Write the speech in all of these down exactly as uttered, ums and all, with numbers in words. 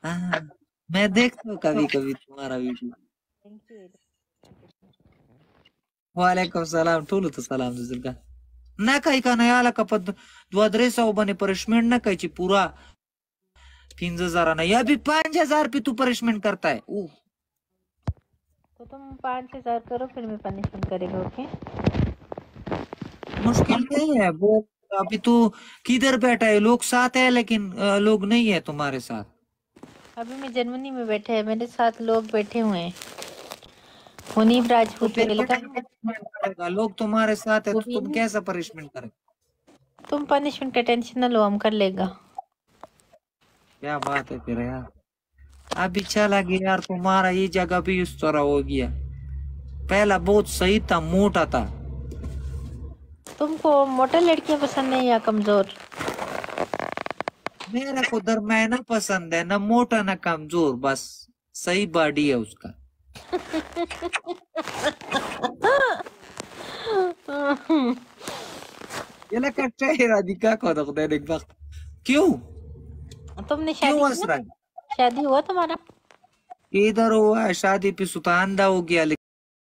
हाँ, मैं देखता हूँ कभी कभी तुम्हारा वीडियो। Thank you. वालेकुम सलाम ठुलो तो सलाम जुजुलका ना काही का नाही आला का पद द्वादरे सौ बने पनिशमेंट ना काही पूरा तीन हजार नहीं अभी पांच हजार पे तू पनिशमेंट करता है। ऊ तो तुम पाँच हजार करो फिर मैं पनिशमेंट करेगा। ओके मुश्किल नहीं है वो। अभी तू किधर बैठा है? लोग साथ है लेकिन अ, लोग नहीं है तुम्हारे साथ। अभी मैं जर्मनी में बैठे हैं, मेरे साथ लोग बैठे हुए हैं। मुनीब तो राजपूत फिर कैसे वेलकम। punishment करेगा? लोग तुम्हारे साथ है तो तुम कैसा पनिशमेंट करेगा? तुम पनिशमेंट का टेंशन न लो, हम कर लेगा। क्या बात है फिर यार। अभी चला गया यार तुम्हारा ये जगह भी उस तरह हो गया। पहला बहुत सही था, मोटा था। तुमको मोटा लड़कियां पसंद है या कमजोर? मेरा को दरमियाना पसंद है, ना मोटा ना कमजोर, बस सही बॉडी है उसका। ये लगा चेहरा दिखा को दो एक वक्त। क्यों तुमने क्यों शादी हंस किया? रहा है? शादी हुआ तुम्हारा? इधर हुआ है शादी पे सुतांदा हो गया लेकिन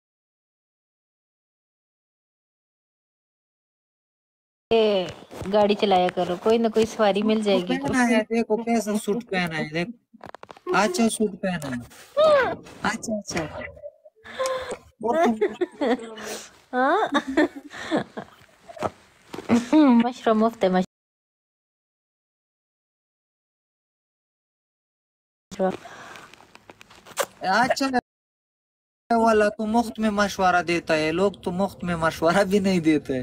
ए, गाड़ी चलाया करो, कोई ना कोई सवारी मिल तो जाएगी। पहना है, देखो कैसा सूट पहना है, देखो अच्छा सूट पहना है। अच्छा अच्छा। और तुम हाँ मशरूम मुफ्त है मशरूम। अच्छा वाला तो मुफ्त में मशवरा देता है, लोग तो मुफ्त में मशवरा भी नहीं देते।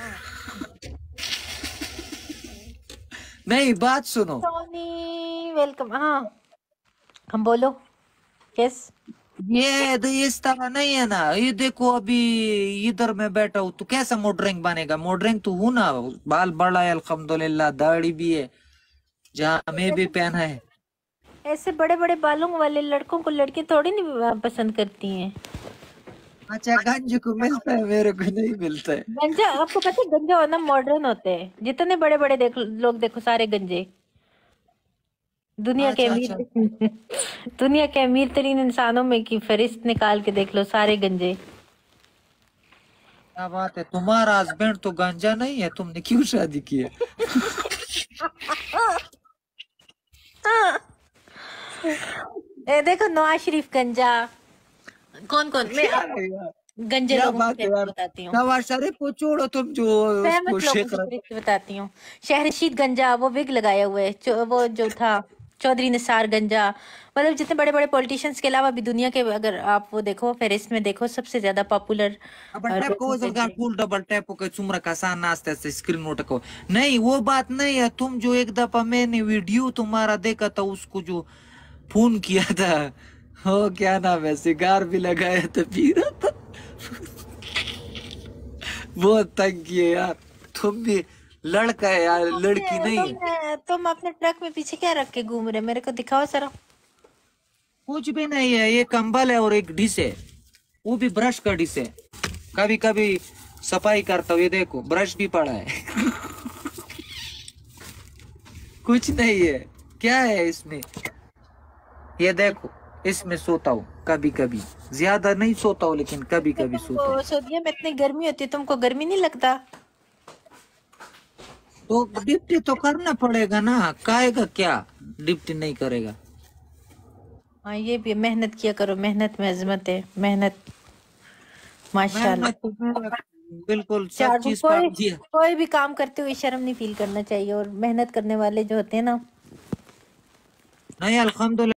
नहीं बात सुनो, सोनी वेलकम। हाँ हम बोलो। यस ये तो इस तरह नहीं है ना। ये देखो अभी इधर मैं बैठा हूँ तो कैसा मॉडर्न बनेगा? मॉडर्न तो हूँ ना, बाल बड़ा है अल्हम्दुलिल्लाह, दाढ़ी भी है, जामे भी पहना है। ऐसे बड़े बड़े बालों वाले लड़कों को लड़की थोड़ी नहीं पसंद करती हैं। अच्छा गंज को मिलता है, मेरे को नहीं मिलता है। गंजा, आपको पता है गंजा होना मॉडर्न होते हैं। जितने बड़े बड़े देख लोग देखो सारे गंजे। दुनिया के अच्छा अच्छा। अमीर दुनिया के अमीर तरीन इंसानों में की फहरिस्त निकाल के देख लो, सारे गंजे। क्या बात है, तुम्हारा हस्बैंड तो गंजा नहीं है, तुमने क्यों शादी की है? ए देखो नवाज शरीफ गंजा। कौन कौन मैं क्या आपको है यार, गंजे क्या लोगों की बात है फहरिस्त यार। बताती हूँ। नवाज शरीफ को छोड़ो, तुम जो उसको फेमस लोगों शेख की रहे फहरिस्त बताती हूँ। शहरशीद गंजा, वो विग लगाया हुआ है, जो वो जो था चौधरी निसार गंजा। मतलब जितने बड़े बड़े पॉलिटिशियंस के अलावा भी दुनिया के अगर आप वो देखो फहरिस्त में देखो, सबसे ज्यादा पॉपुलर डबल टैप को फुल डबल टैप को चुमरा का सान नाचते से स्क्रीन नोट को। नहीं वो बात नहीं है, तुम जो एक दफा मैंने वीडियो तुम्हारा देखा था, उसको जो फोन किया था, हो क्या नाम है, सिगार भी लगाया था, पी रहा था। बहुत तंग किए यार। तुम भी लड़का है यार, लड़की नहीं है। तुम तुम अपने ट्रक में पीछे क्या रख के घूम रहे, मेरे को दिखाओ जरा। कुछ भी नहीं है, ये कंबल है और एक डिश है, वो भी ब्रश का डिश है। कभी कभी सफाई करता हूँ, ये देखो ब्रश भी पड़ा है। कुछ नहीं है, क्या है इसमें? ये देखो इसमें सोता हूँ कभी कभी, ज्यादा नहीं सोता हूँ लेकिन कभी कभी सोता हूँ। तुमको सर्दियों में इतनी गर्मी होती है, तुमको गर्मी नहीं लगता? तो डिप्टी तो करना पड़ेगा ना, काएगा क्या डिप्टी नहीं करेगा? हाँ ये भी मेहनत किया करो, मेहनत में अजमत है, मेहनत माशाल्लाह। मेहनत तो मेरा बिल्कुल सब चार चीज कोई कर दिया। कोई भी काम करते हुए शर्म नहीं फील करना चाहिए, और मेहनत करने वाले जो होते हैं ना। नहीं अल्हम्दुलिल्लाह